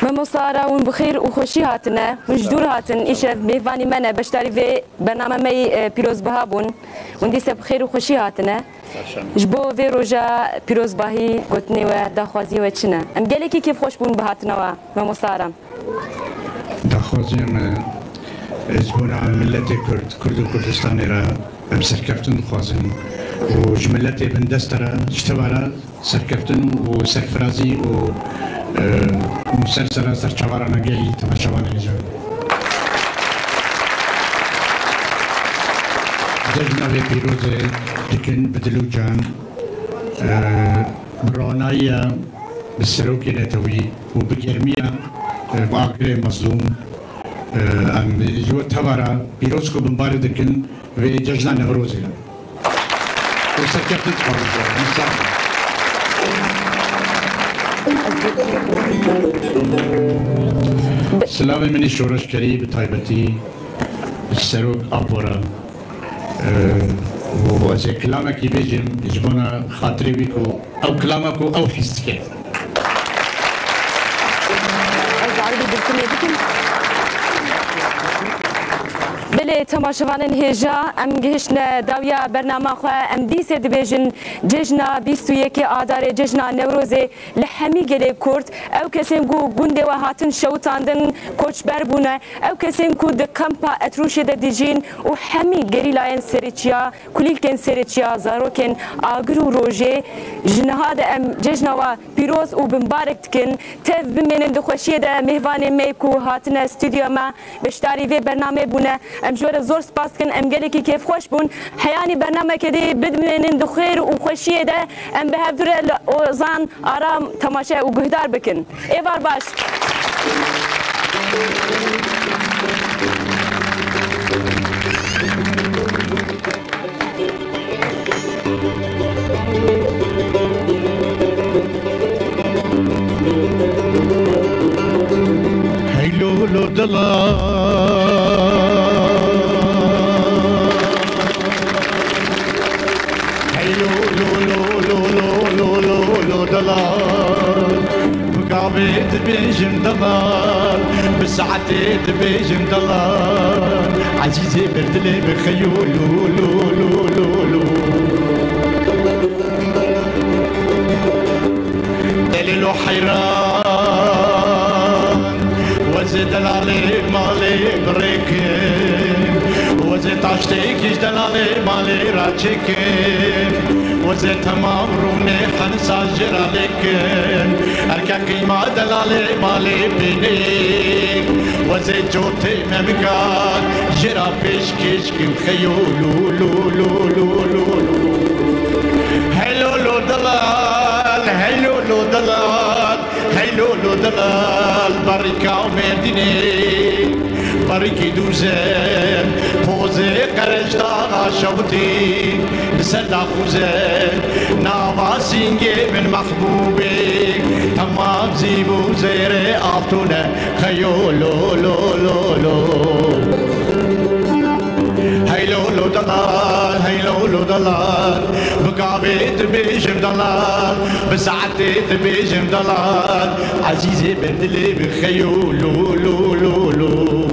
ممسارا ون بخیر و خوشی هاتنه وجدور هاتن ایش میوانی منه بشتاری و برنامه می پیروز بها بون ون دیسه بخیر و خوشی هاتنه جبو و روژا پیروز باهی گوتنی و داخوازی و چنه ام گلی کی کیف خوش بون بهاتنه و ممسارا داخوازیم جبونا ملت کرد و کردستانی را سرکفتن خوازم و جملت بندست را اشتوارا سرکفتن و سرفرازی و مسلسل سرچوارانه گلی تماشاوانه جان جناب پیروز دکن بدلو جان برانایی بسروکی نتوی و بگرمیا و آگر مظلوم ام جو توارا پیروز کو بمبار دکن و جشن نوروزی و سرکفتن خوازم سلام منی شورش کری به تایبتی سروک آپورا و از کلامه کی بیجم اجبانا خاطری بیکو او کلامه کو او حس که بله تماشاوانن هجا ام گهشنا داویا برنامه خو ام دیسه دبیجن جشنا 21 آذار جشنا نوروز لحمی گله کرد او کسیم گو گونده و هاتن شوتاندن کوچ بربونه او کسیم کو د کمپا اتروش د دیجین و همی گریلاین سریچیا کلیکن سریچیا زاروکن آگرو روجه جنها د ام جشنا و پیروز و بمبارک تکن تف بمنن د خوشی د مهوان میکو هاتن استودیو ما بشتاری و برنامه بونه ام جوره زور سپاس کن ام گلی کی کیف خوش بون حیانی برنامه کدی بدمنن دو خیر و خوشی ده ام به هفدور زان آرام تماشا و گهدار بکن ایوار باش هیلو لو دلا بقابي تبيجم دلال بساعتي تبيجم دلال عزيزي بردلي بخيول لو لو لو لو لو دليل حيران وزي دلالي مالي بريكين وزي تاشتيكيش دلالي مالي راجيكين وزي تمام روني حنسا جراليكين اركاكي ما دلالي مالي بينيك وزي جوتي ممكان جرا بيش كيش كم خيولو لو لو لو لو لو هلو لو دلال هلو لو دلال هلو لو دلال بركة ومديني بركي دوزن پوزه قرشتانا شوتي بسردا خوزن نواسینگه من محبوبي تمام زيبو زير آتونه خيولو لو لو لو هيلو لو دلال هيلو لو دلال بقابي تبيجم دلال بساعتي تبيجم دلال عزيزي بدلي بخيولو لو لو لو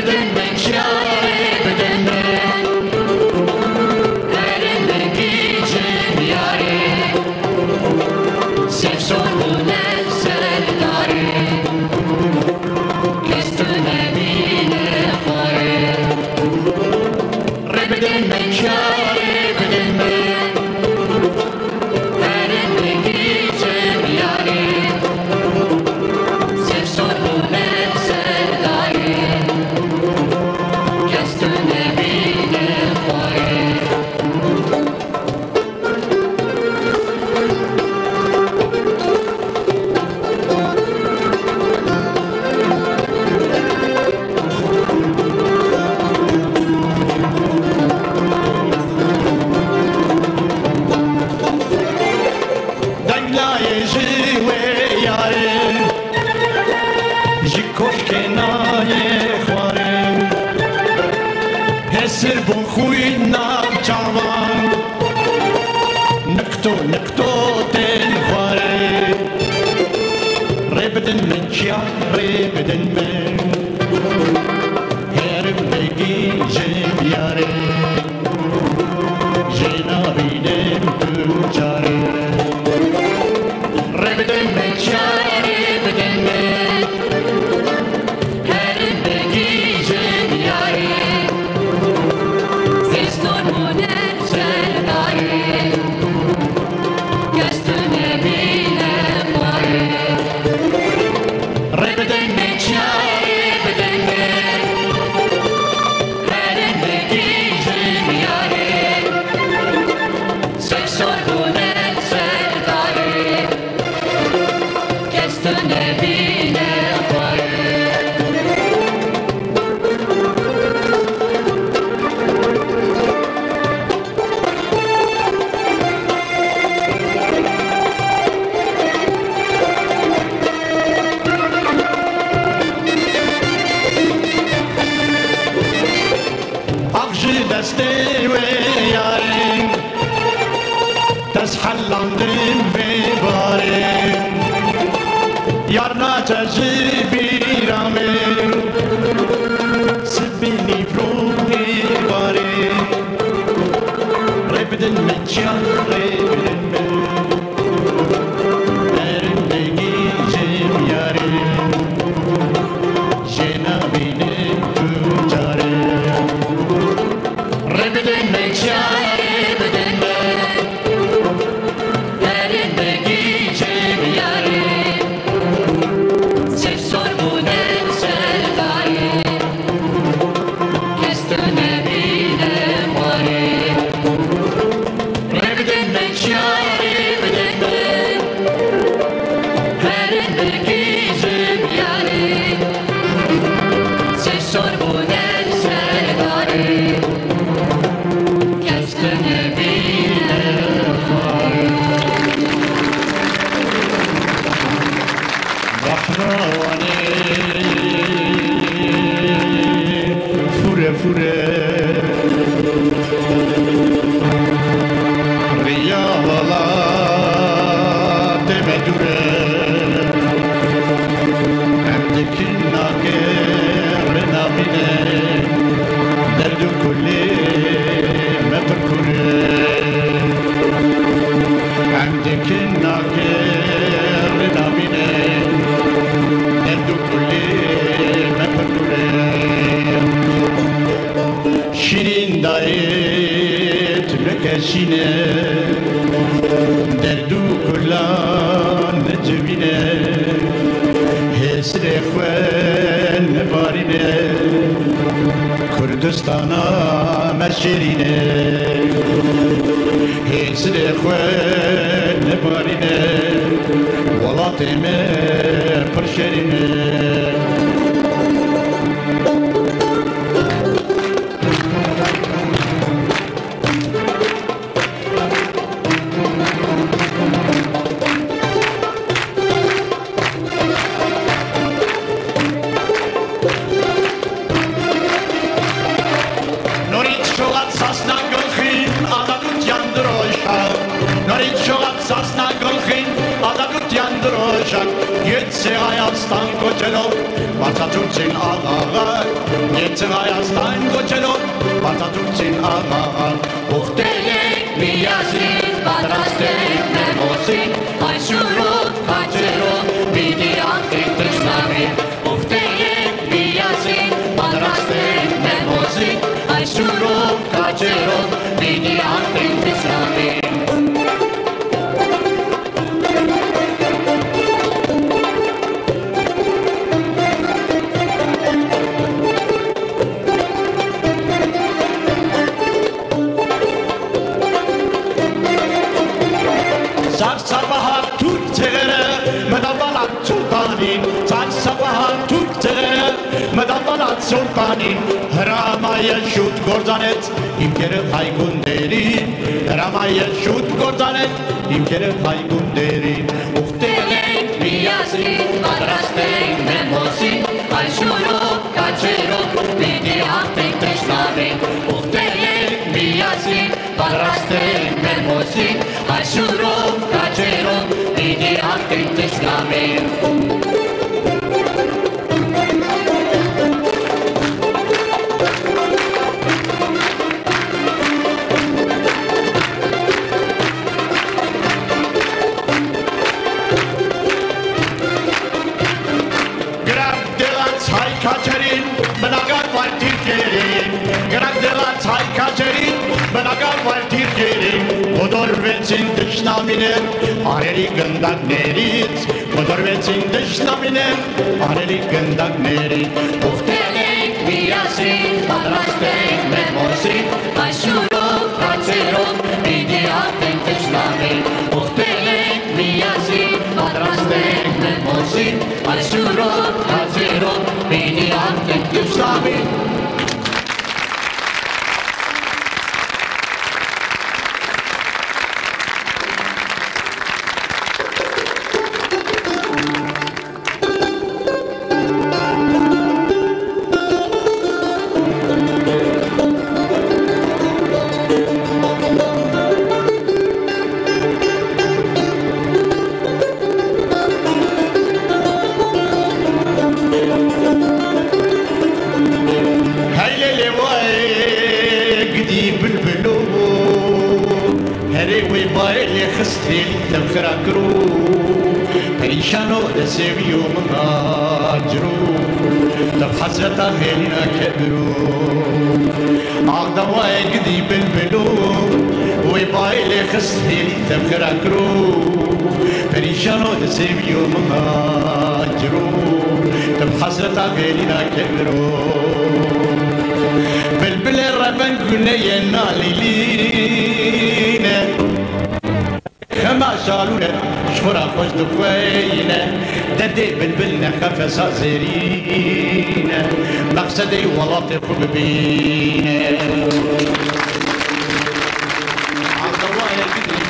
Sasna golchin, ada gut yandroshak, Yetse Hayastan koçelok Atatürk'ün ağa Yetse Hayastan koçelok Atatürk'ün ağa Muhtelek miyazin Badrastelek memosin Ayşuruk kaçıruk Bidi antik tışnami Muhtelek miyazin Badrastelek memosin Ayşuruk kaçıruk Bidi antik tışnami Madabanat sultani Ramaya şut gordanet İmkere haygun derin Ramaya şut gordanet İmkere haygun derin Muhtelek miyazin Badrastelek memosin Ayşuruk kaçıruk Bidi antik tışnami Muhtelek miyazin Badrastelek memosin Ayşuruk kaçıruk Bidi antik tışnami Podorvecin dışnamine Areli gındak nerit Podorvecin dışnamine Areli gındak nerit Muhtelek miyazin Badrastelek memosin Ayşuruk kaçıruk Bidi antik tışnami Muhtelek miyazin Badrastelek memosin Ayşuruk kaçıruk Bidi antik tışnami پریشانو دسیو مناجرو تب حسرت خیلینا کبرو آقدوای گدی بلبلو وی بایل خستی تب خراکرو پریشانو دسیو مناجرو تب حسرت خیلینا کبرو بلبل ربن گونه نالیلینه خما شالونه شخورا خوش دفوينه ددي بلبلنا خفص زيرينه مقصدي والله تخب بينه عالضوايا قدري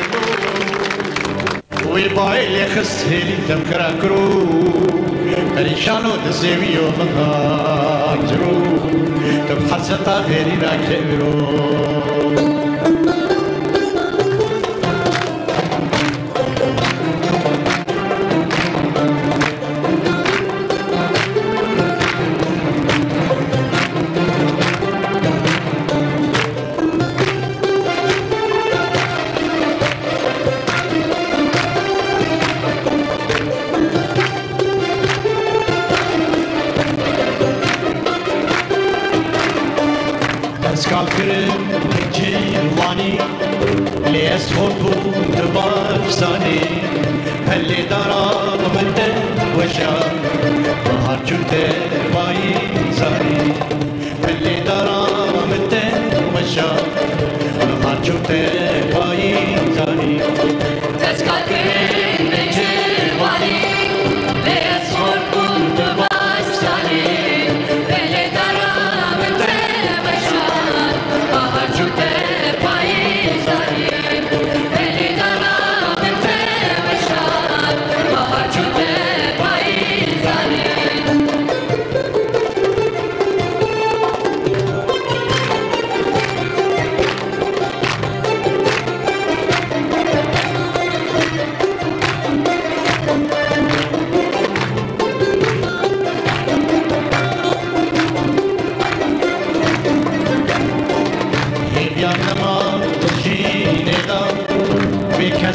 بلبلو ويبايلي خسهي لي تمكرا كرو بريشانو دسيويو مهاجرو تبحثتا غيرنا كبرو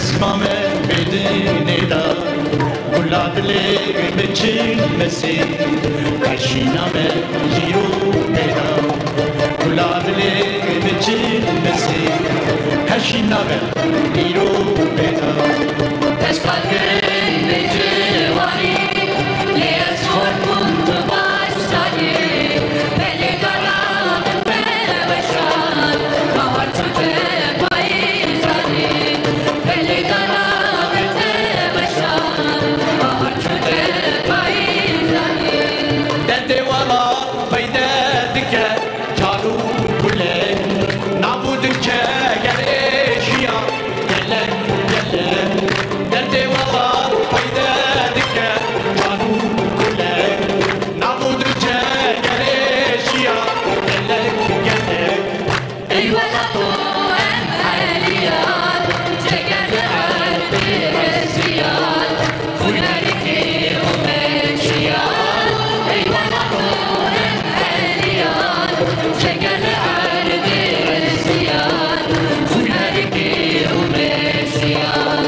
اسمم بدین دا گلادلی بچین مسی کشینم جیرو پیدا گلادلی بچین مسی کشینم جیرو پیدا تشکر بجواری لیس خورمون تو باشداری بلی دارم بوشان باور چوچه پاییزانی بلی دارم بوشان باور چوچه پاییزانی دنده والا پیدا دکه جارو کله نبود که گر اشیا گله گله دنده والا پیدا دکه جارو کله نبود که گر اشیا گله گله ای ولا تو ام علیان جگر عربی رزیان خونرکی امشیان ای ولا تو ام علیان جگر عربی رزیان خونرکی امشیان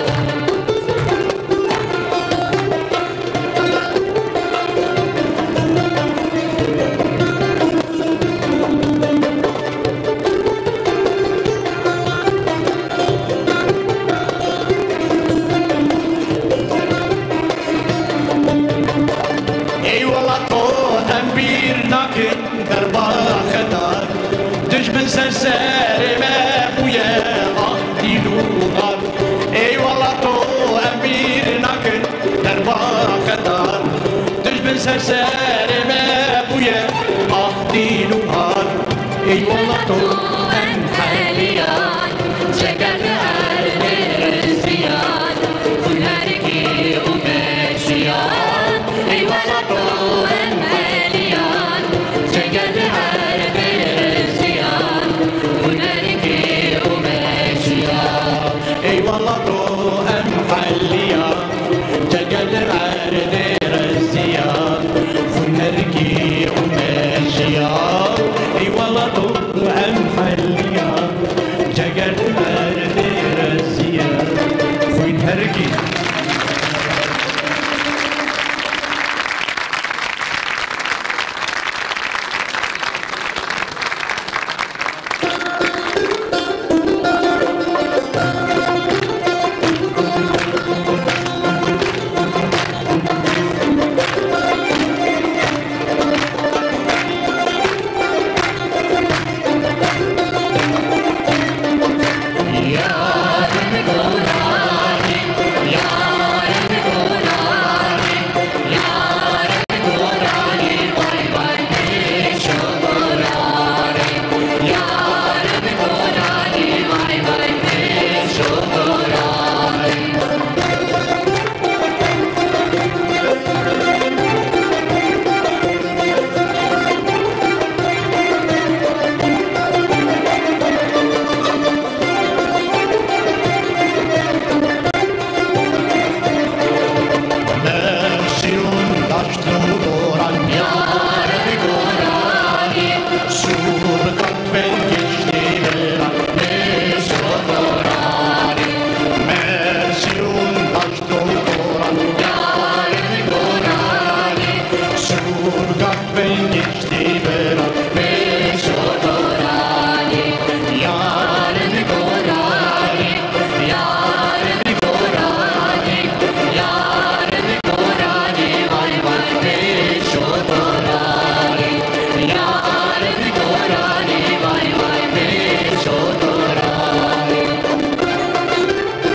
ای والا تو امبیر نکن در باخدار دشمن سرسر مبویه آه دیلوغار ای والا تو امبیر نکن در باخدار دشمن سرسر مبویه آه دیلوغار ای والا تو ام علیان جگر عربی رزیان خونرکی امشیان ای ولا تو ام علیان جگر عربی رزیان خونرکی امشیان ای والا تو ام حلیا جگل عرد رزیان خونرگی امشیا ای والا تو ام حلیا جگل عرد رزیان خونرگی Ey